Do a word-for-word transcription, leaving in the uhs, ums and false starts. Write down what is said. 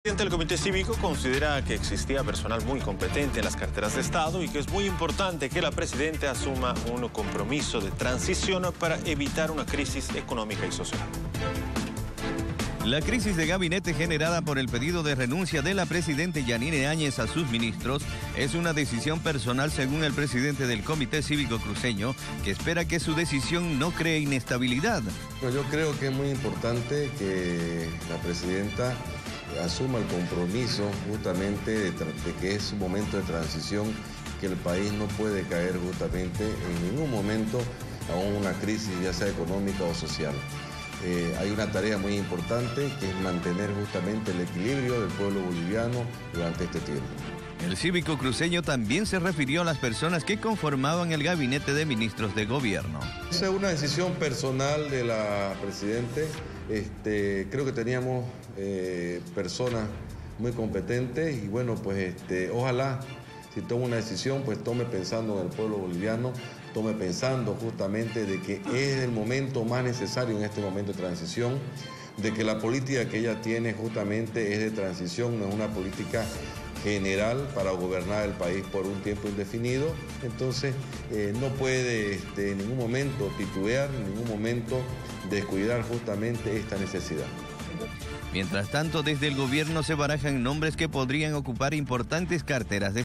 El Comité Cívico considera que existía personal muy competente en las carteras de Estado y que es muy importante que la Presidenta asuma un compromiso de transición para evitar una crisis económica y social. La crisis de gabinete generada por el pedido de renuncia de la Presidenta Yanine Áñez a sus ministros es una decisión personal, según el presidente del Comité Cívico Cruceño, que espera que su decisión no cree inestabilidad. Bueno, yo creo que es muy importante que la Presidenta asuma el compromiso justamente de, de que es un momento de transición, que el país no puede caer justamente en ningún momento a una crisis, ya sea económica o social. Eh, hay una tarea muy importante que es mantener justamente el equilibrio del pueblo boliviano durante este tiempo. El cívico cruceño también se refirió a las personas que conformaban el gabinete de ministros de gobierno. Esa es una decisión personal de la Presidenta. Este, creo que teníamos eh, personas muy competentes y bueno, pues este, ojalá si toma una decisión, pues tome pensando en el pueblo boliviano, tome pensando justamente de que es el momento más necesario en este momento de transición, de que la política que ella tiene justamente es de transición, no es una política general para gobernar el país por un tiempo indefinido. Entonces eh, no puede este, en ningún momento titubear, en ningún momento descuidar justamente esta necesidad. Mientras tanto, desde el gobierno se barajan nombres que podrían ocupar importantes carteras de